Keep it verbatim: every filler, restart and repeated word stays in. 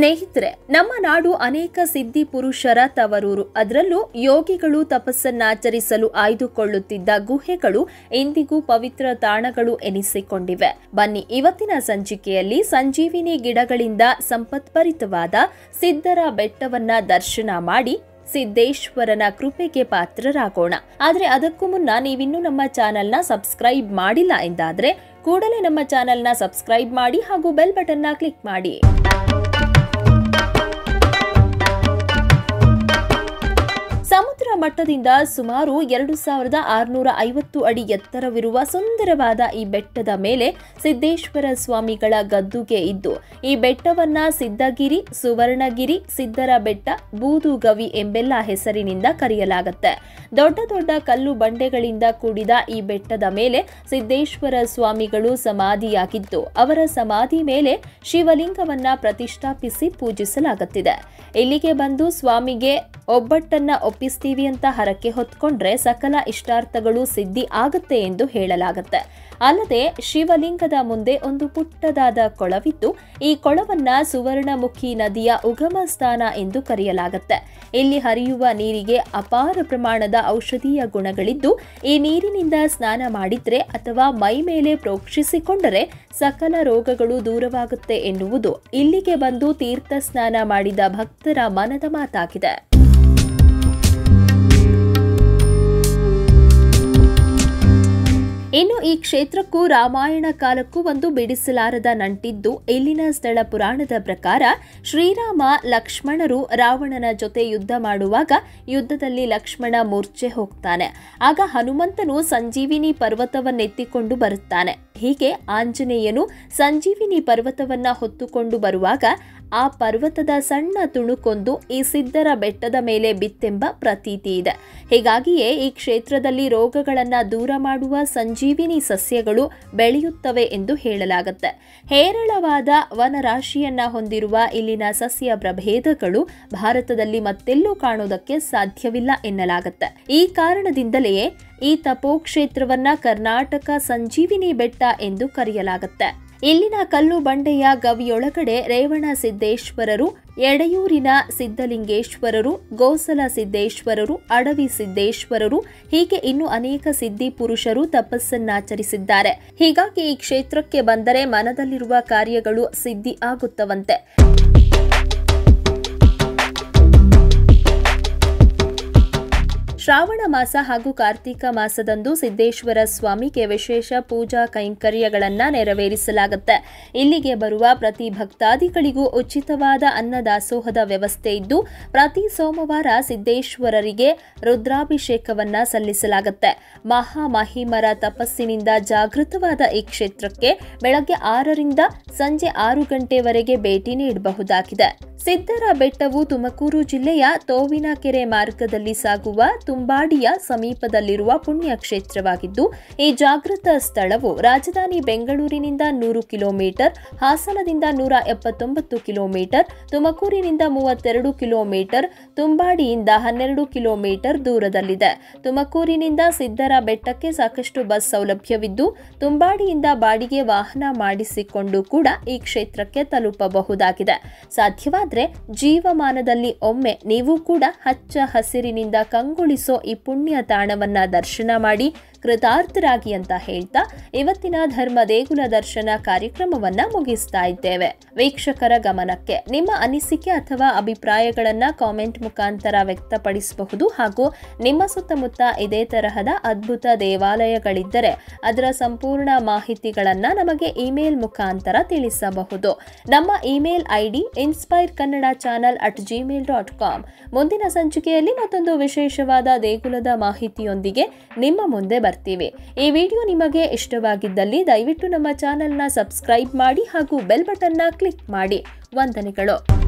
ಸ್ನೇಹಿತರೆ, ನಮ್ಮ ನಾಡು ಅನೇಕ ಸಿದ್ಧಿ ಪುರುಷರ ತವರೂರು. ಅದರಲ್ಲೂ ಯೋಗಿಗಳು ತಪಸ್ಸನ್ನಾಚರಿಸಲು ಆಯ್ದುಕೊಳ್ಳುತ್ತಿದ್ದ ಗುಹೆಗಳು ಇಂದಿಗೂ ಪವಿತ್ರ ತಾಣಗಳು ಎನಿಸಿಕೊಂಡಿವೆ. ಬನ್ನಿ, ಇವತ್ತಿನ ಸಂಚಿಕೆಯಲ್ಲಿ ಸಂಜೀವಿನಿ ಗಿಡಗಳಿಂದ ಸಂಪತ್ಭರಿತವಾದ ಸಿದ್ಧರ ಬೆಟ್ಟವನ್ನ ದರ್ಶನ ಮಾಡಿ ಸಿದ್ದೇಶ್ವರನ ಕೃಪೆಗೆ ಪಾತ್ರರಾಗೋಣ. ಆದ್ರೆ ಅದಕ್ಕೂ ಮುನ್ನ ನೀವಿನ್ನೂ ನಮ್ಮ ಚಾನೆಲ್ನ ಸಬ್ಸ್ಕ್ರೈಬ್ ಮಾಡಿಲ್ಲ ಎಂದಾದ್ರೆ ಕೂಡಲೇ ನಮ್ಮ ಚಾನೆಲ್ನ ಸಬ್ಸ್ಕ್ರೈಬ್ ಮಾಡಿ ಹಾಗೂ ಬೆಲ್ ಬಟನ್ನ ಕ್ಲಿಕ್ ಮಾಡಿ. ಸಮುದ್ರ ಮಟ್ಟದಿಂದ ಸುಮಾರು ಎರಡು ಸಾವಿರದ ಆರುನೂರ ಐವತ್ತು ಅಡಿ ಎತ್ತರವಿರುವ ಸುಂದರವಾದ ಈ ಬೆಟ್ಟದ ಮೇಲೆ ಸಿದ್ದೇಶ್ವರ ಸ್ವಾಮಿಗಳ ಗದ್ದುಗೆ ಇದ್ದು, ಈ ಬೆಟ್ಟವನ್ನ ಸಿದ್ದಗಿರಿ, ಸುವರ್ಣಗಿರಿ, ಸಿದ್ದರ ಬೆಟ್ಟ, ಬೂದುಗವಿ ಎಂಬೆಲ್ಲ ಹೆಸರಿನಿಂದ ಕರೆಯಲಾಗುತ್ತೆ. ದೊಡ್ಡ ದೊಡ್ಡ ಕಲ್ಲು ಬಂಡೆಗಳಿಂದ ಕೂಡಿದ ಈ ಬೆಟ್ಟದ ಮೇಲೆ ಸಿದ್ದೇಶ್ವರ ಸ್ವಾಮಿಗಳು ಸಮಾಧಿಯಾಗಿದ್ದು, ಅವರ ಸಮಾಧಿ ಮೇಲೆ ಶಿವಲಿಂಗವನ್ನ ಪ್ರತಿಷ್ಠಾಪಿಸಿ ಪೂಜಿಸಲಾಗುತ್ತಿದೆ. ಇಲ್ಲಿಗೆ ಬಂದು ಸ್ವಾಮಿಗೆ ಒಬ್ಬಟ್ಟನ್ನ ಒಪ್ಪಿಸ್ತೀವಿ ಅಂತ ಹರಕೆ ಹೊತ್ಕೊಂಡ್ರೆ ಸಕಲ ಇಷ್ಟಾರ್ಥಗಳು ಸಿದ್ಧಿ ಆಗುತ್ತೆ ಎಂದು ಹೇಳಲಾಗುತ್ತೆ. ಅಲ್ಲದೆ ಶಿವಲಿಂಗದ ಮುಂದೆ ಒಂದು ಪುಟ್ಟದಾದ ಕೊಳವಿದ್ದು, ಈ ಕೊಳವನ್ನ ಸುವರ್ಣಮುಖಿ ನದಿಯ ಉಗಮ ಸ್ಥಾನ ಎಂದು ಕರೆಯಲಾಗುತ್ತೆ. ಇಲ್ಲಿ ಹರಿಯುವ ನೀರಿಗೆ ಅಪಾರ ಪ್ರಮಾಣದ ಔಷಧೀಯ ಗುಣಗಳಿದ್ದು, ಈ ನೀರಿನಿಂದ ಸ್ನಾನ ಮಾಡಿದ್ರೆ ಅಥವಾ ಮೈ ಮೇಲೆ ಪ್ರೋಕ್ಷಿಸಿಕೊಂಡರೆ ಸಕಲ ರೋಗಗಳು ದೂರವಾಗುತ್ತೆ ಎನ್ನುವುದು ಇಲ್ಲಿಗೆ ಬಂದು ತೀರ್ಥ ಸ್ನಾನ ಮಾಡಿದ ಭಕ್ತರ ಮನದ ಮಾತಾಗಿದೆ. ಇನ್ನು ಈ ಕ್ಷೇತ್ರಕ್ಕೂ ರಾಮಾಯಣ ಕಾಲಕ್ಕೂ ಒಂದು ಬಿಡಿಸಲಾರದ ನಂಟಿದ್ದು, ಇಲ್ಲಿನ ಸ್ಥಳ ಪುರಾಣದ ಪ್ರಕಾರ ಶ್ರೀರಾಮ ಲಕ್ಷ್ಮಣರು ರಾವಣನ ಜೊತೆ ಯುದ್ಧ ಮಾಡುವಾಗ ಯುದ್ಧದಲ್ಲಿ ಲಕ್ಷ್ಮಣ ಮೂರ್ಛೆ ಹೋಗ್ತಾನೆ. ಆಗ ಹನುಮಂತನು ಸಂಜೀವಿನಿ ಪರ್ವತವನ್ನೆತ್ತಿಕೊಂಡು ಬರುತ್ತಾನೆ. ಹೀಗೆ ಆಂಜನೇಯನು ಸಂಜೀವಿನಿ ಪರ್ವತವನ್ನ ಹೊತ್ತುಕೊಂಡು ಬರುವಾಗ ಆ ಪರ್ವತದ ಸಣ್ಣ ತುಣುಕೊಂದು ಈ ಸಿದ್ಧರ ಬೆಟ್ಟದ ಮೇಲೆ ಬಿತ್ತೆಂಬ ಪ್ರತೀತಿ ಇದೆ. ಹೀಗಾಗಿಯೇ ಈ ಕ್ಷೇತ್ರದಲ್ಲಿ ರೋಗಗಳನ್ನ ದೂರ ಮಾಡುವ ಸಂಜೀವಿನಿ ಸಸ್ಯಗಳು ಬೆಳೆಯುತ್ತವೆ ಎಂದು ಹೇಳಲಾಗುತ್ತೆ. ಹೇರಳವಾದ ವನರಾಶಿಯನ್ನ ಹೊಂದಿರುವ ಇಲ್ಲಿನ ಸಸ್ಯ ಪ್ರಭೇದಗಳು ಭಾರತದಲ್ಲಿ ಮತ್ತೆಲ್ಲೂ ಕಾಣೋದಕ್ಕೆ ಸಾಧ್ಯವಿಲ್ಲ ಎನ್ನಲಾಗುತ್ತೆ. ಈ ಕಾರಣದಿಂದಲೇ ಈ ತಪೋಕ್ಷೇತ್ರವನ್ನ ಕರ್ನಾಟಕ ಸಂಜೀವಿನಿ ಬೆಟ್ಟ ಎಂದು ಕರೆಯಲಾಗುತ್ತೆ. ಇಲ್ಲಿನ ಕಲ್ಲು ಬಂಡೆಯ ಗವಿಯೊಳಗಡೆ ರೇವಣ ಸಿದ್ದೇಶ್ವರರು, ಎಡೆಯೂರಿನ ಸಿದ್ದಲಿಂಗೇಶ್ವರರು, ಗೋಸಲ ಸಿದ್ದೇಶ್ವರರು, ಅಡವಿ ಸಿದ್ದೇಶ್ವರರು ಹೀಗೆ ಇನ್ನು ಅನೇಕ ಸಿದ್ಧಿ ಪುರುಷರು ತಪಸ್ಸನ್ನಾಚರಿಸಿದ್ದಾರೆ. ಹೀಗಾಗಿ ಈ ಕ್ಷೇತ್ರಕ್ಕೆ ಬಂದರೆ ಮನದಲ್ಲಿರುವ ಕಾರ್ಯಗಳು ಸಿದ್ಧಿ ಆಗುತ್ತವಂತೆ. ಶ್ರಾವಣ ಮಾಸ ಹಾಗೂ ಕಾರ್ತಿಕ ಮಾಸದಂದು ಸಿದ್ದೇಶ್ವರ ಸ್ವಾಮಿಗೆ ವಿಶೇಷ ಪೂಜಾ ಕೈಂಕರ್ಯಗಳನ್ನ ನೆರವೇರಿಸಲಾಗುತ್ತೆ. ಇಲ್ಲಿಗೆ ಬರುವ ಪ್ರತಿ ಭಕ್ತಾದಿಗಳಿಗೂ ಉಚಿತವಾದ ಅನ್ನದಾಸೋಹದ ವ್ಯವಸ್ಥೆ ಇದ್ದು, ಪ್ರತಿ ಸೋಮವಾರ ಸಿದ್ದೇಶ್ವರರಿಗೆ ರುದ್ರಾಭಿಷೇಕವನ್ನ ಸಲ್ಲಿಸಲಾಗುತ್ತೆ. ಮಹಾಮಹಿಮರ ತಪಸ್ಸಿನಿಂದ ಜಾಗೃತವಾದ ಈ ಕ್ಷೇತ್ರಕ್ಕೆ ಬೆಳಗ್ಗೆ ಆರರಿಂದ ಸಂಜೆ ಆರು ಗಂಟೆವರೆಗೆ ಭೇಟಿ ನೀಡಬಹುದಾಗಿದೆ. ಸಿದ್ದರ ಬೆಟ್ಟವು ತುಮಕೂರು ಜಿಲ್ಲೆಯ ತೋವಿನಕೆರೆ ಮಾರ್ಗದಲ್ಲಿ ಸಾಗುವ ತುಂಬಾಡಿಯ ಸಮೀಪದಲ್ಲಿರುವ ಪುಣ್ಯ ಕ್ಷೇತ್ರವಾಗಿದ್ದು, ಈ ಜಾಗೃತ ಸ್ಥಳವು ರಾಜಧಾನಿ ಬೆಂಗಳೂರಿನಿಂದ ನೂರು ಕಿಲೋಮೀಟರ್, ಹಾಸನದಿಂದ ನೂರ ಎಪ್ಪತ್ತೊಂಬತ್ತು ಕಿಲೋಮೀಟರ್, ತುಮಕೂರಿನಿಂದ ಮೂವತ್ತೆರಡು ಕಿಲೋಮೀಟರ್, ತುಂಬಾಡಿಯಿಂದ ಹನ್ನೆರಡು ಕಿಲೋಮೀಟರ್ ದೂರದಲ್ಲಿದೆ. ತುಮಕೂರಿನಿಂದ ಸಿದ್ದರ ಬೆಟ್ಟಕ್ಕೆ ಸಾಕಷ್ಟು ಬಸ್ ಸೌಲಭ್ಯವಿದ್ದು, ತುಂಬಾಡಿಯಿಂದ ಬಾಡಿಗೆ ವಾಹನ ಮಾಡಿಸಿಕೊಂಡು ಕೂಡ ಈ ಕ್ಷೇತ್ರಕ್ಕೆ ತಲುಪಬಹುದಾಗಿದೆ. ಸಾಧ್ಯವಾದ ಜೀವಮಾನದಲ್ಲಿ ಒಮ್ಮೆ ನೀವು ಕೂಡ ಹಚ್ಚ ಹಸಿರಿನಿಂದ ಕಂಗೊಳಿಸೋ ಈ ಪುಣ್ಯ ತಾಣವನ್ನ ದರ್ಶನ ಮಾಡಿ ಕೃತಾರ್ಥರಾಗಿ ಅಂತ ಹೇಳ್ತಾ ಇವತ್ತಿನ ಧರ್ಮ ದೇಗುಲ ದರ್ಶನ ಕಾರ್ಯಕ್ರಮವನ್ನ ಮುಗಿಸ್ತಾ ಇದ್ದೇವೆ. ವೀಕ್ಷಕರ ಗಮನಕ್ಕೆ ನಿಮ್ಮ ಅನಿಸಿಕೆ ಅಥವಾ ಅಭಿಪ್ರಾಯಗಳನ್ನ ಕಾಮೆಂಟ್ ಮುಖಾಂತರ ವ್ಯಕ್ತಪಡಿಸಬಹುದು. ಹಾಗೂ ನಿಮ್ಮ ಸುತ್ತಮುತ್ತ ಇದೇ ತರಹದ ಅದ್ಭುತ ದೇವಾಲಯಗಳಿದ್ದರೆ ಅದರ ಸಂಪೂರ್ಣ ಮಾಹಿತಿಗಳನ್ನ ನಮಗೆ ಇಮೇಲ್ ಮುಖಾಂತರ ತಿಳಿಸಬಹುದು. ನಮ್ಮ email ID inspire Kannada channel at Gmail dot com. ಮುಂದಿನ ಸಂಚಿಕೆಯಲ್ಲಿ ಮತ್ತೊಂದು ವಿಶೇಷವಾದ ದೇಗುಲದ ಮಾಹಿತಿಯೊಂದಿಗೆ ನಿಮ್ಮ ಮುಂದೆ ಬರ್ತೀವಿ. ಈ ವಿಡಿಯೋ ನಿಮಗೆ ಇಷ್ಟವಾಗಿದ್ದಲ್ಲಿ ದಯವಿಟ್ಟು ನಮ್ಮ ಚಾನೆಲ್ನ ಸಬ್ಸ್ಕ್ರೈಬ್ ಮಾಡಿ ಹಾಗೂ ಬೆಲ್ ಬಟನ್ನ ಕ್ಲಿಕ್ ಮಾಡಿ. ವಂದನೆಗಳು.